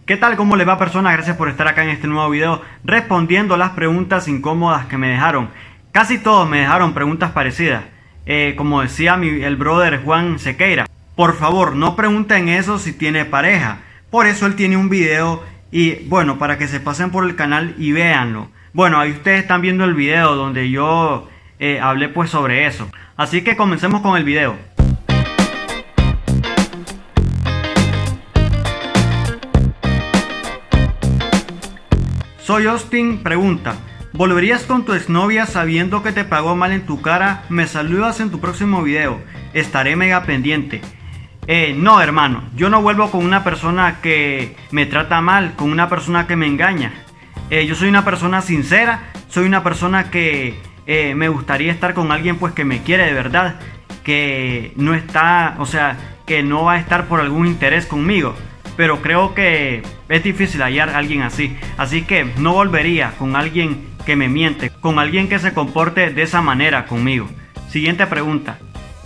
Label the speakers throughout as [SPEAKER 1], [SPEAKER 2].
[SPEAKER 1] ¿Qué tal? ¿Cómo les va, personas? Gracias por estar acá en este nuevo video respondiendo las preguntas incómodas que me dejaron. Casi todos me dejaron preguntas parecidas. Como decía el brother Juan Sequeira, por favor no pregunten eso si tiene pareja. Por eso él tiene un video y bueno, para que se pasen por el canal y véanlo. Bueno, ahí ustedes están viendo el video donde yo hablé pues sobre eso. Así que comencemos con el video. Soy Austin pregunta: ¿volverías con tu exnovia sabiendo que te pagó mal en tu cara? Me saludas en tu próximo video, estaré mega pendiente. No, hermano, yo no vuelvo con una persona que me trata mal, con una persona que me engaña. Yo soy una persona sincera, soy una persona que me gustaría estar con alguien pues que me quiere de verdad, que no está, o sea, que no va a estar por algún interés conmigo. Pero creo que es difícil hallar a alguien así. Así que no volvería con alguien que me miente, con alguien que se comporte de esa manera conmigo. Siguiente pregunta.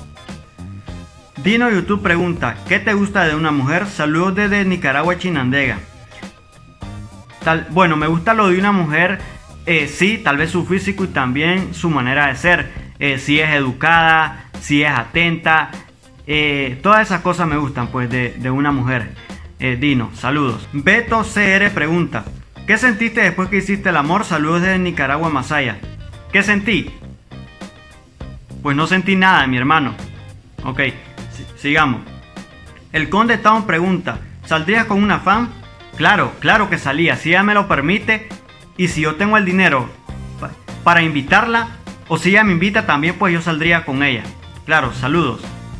[SPEAKER 1] Dino YouTube pregunta: ¿qué te gusta de una mujer? Saludos desde Nicaragua, Chinandega. Bueno, me gusta lo de una mujer, sí, tal vez su físico y también su manera de ser. Si es educada, si es atenta, todas esas cosas me gustan pues de una mujer. Dino, saludos. Beto CR pregunta: ¿qué sentiste después que hiciste el amor? Saludos desde Nicaragua, Masaya. ¿Qué sentí? Pues no sentí nada, mi hermano. Ok, sigamos. El Conde Town pregunta: ¿saldrías con una fan? Claro, claro que salía, si ella me lo permite y si yo tengo el dinero para invitarla, o si ella me invita también, pues yo saldría con ella. Claro, saludos.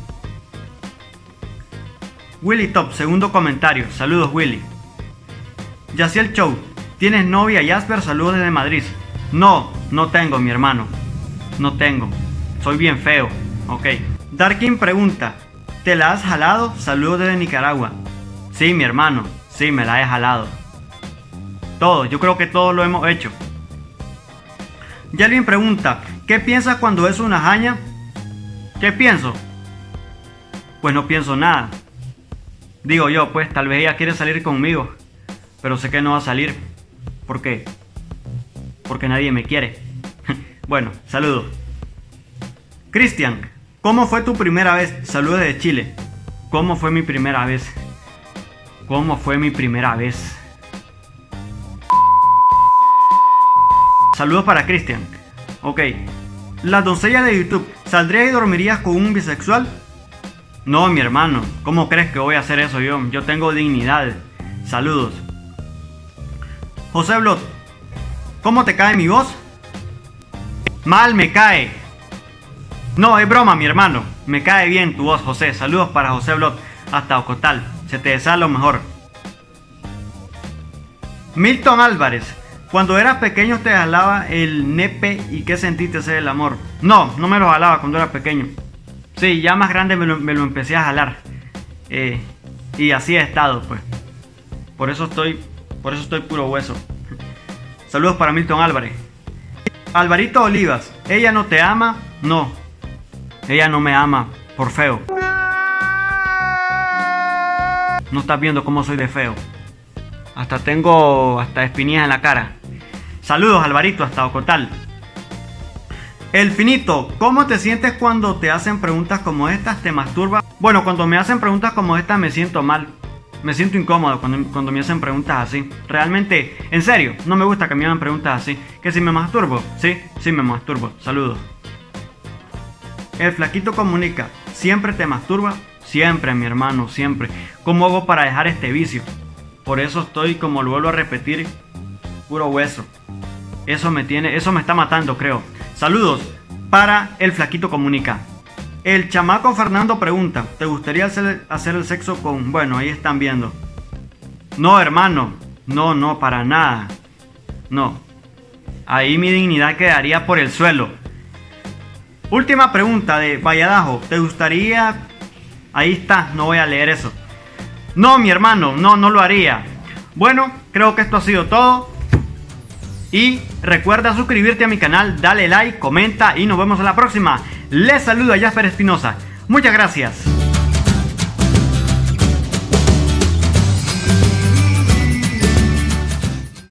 [SPEAKER 1] Willy Top, segundo comentario. Saludos, Willy. Yaciel Show: ¿tienes novia, Jasper? Saludos desde Madrid. No, no tengo, mi hermano. No tengo. Soy bien feo. Ok. Darkin pregunta: ¿te la has jalado? Saludos desde Nicaragua. Sí, mi hermano. Sí, me la he jalado. Todos, yo creo que todos lo hemos hecho. Yelvin pregunta: ¿qué piensas cuando es una jaña? ¿Qué pienso? Pues no pienso nada. Digo yo, pues tal vez ella quiere salir conmigo, pero sé que no va a salir. ¿Por qué? Porque nadie me quiere. Bueno, saludos. Cristian: ¿cómo fue tu primera vez? Saludos de Chile. ¿Cómo fue mi primera vez? ¿Cómo fue mi primera vez? Saludos para Cristian. Ok. Las doncellas de YouTube: ¿saldrías y dormirías con un bisexual? No, mi hermano, ¿cómo crees que voy a hacer eso yo? Yo tengo dignidad. Saludos. José Blot: ¿cómo te cae mi voz? Mal me cae. No, es broma, mi hermano. Me cae bien tu voz, José. Saludos para José Blot hasta Ocotal. Se te desea lo mejor. Milton Álvarez: cuando eras pequeño te jalaba el nepe y ¿qué sentiste hacer el amor? No, no me lo jalaba cuando era pequeño. Sí, ya más grande me lo empecé a jalar. Y así he estado, pues. Por eso estoy puro hueso. Saludos para Milton Álvarez. Alvarito Olivas: ¿ella no te ama? No. Ella no me ama por feo. No estás viendo cómo soy de feo. Tengo espinillas en la cara. Saludos, Alvarito, hasta Ocotal. El Finito: ¿cómo te sientes cuando te hacen preguntas como estas? ¿Te masturba? Bueno, cuando me hacen preguntas como estas me siento mal. Me siento incómodo cuando me hacen preguntas así. Realmente, en serio, no me gusta que me hagan preguntas así. ¿Que si me masturbo? Sí, sí me masturbo. Saludos. El Flaquito comunica: ¿siempre te masturba? Siempre, mi hermano, siempre. ¿Cómo hago para dejar este vicio? Por eso estoy, como lo vuelvo a repetir, puro hueso. Eso me está matando, creo. Saludos para el Flaquito comunica. El Chamaco Fernando pregunta: ¿te gustaría hacer el sexo con...? Bueno, ahí están viendo. No, hermano. No, para nada. No. Ahí mi dignidad quedaría por el suelo. Última pregunta de Valladajo: ¿te gustaría...? Ahí está, no voy a leer eso. No, mi hermano, no lo haría. Bueno, creo que esto ha sido todo. Y recuerda suscribirte a mi canal, dale like, comenta y nos vemos en la próxima. Les saluda Jasper Espinosa. Muchas gracias.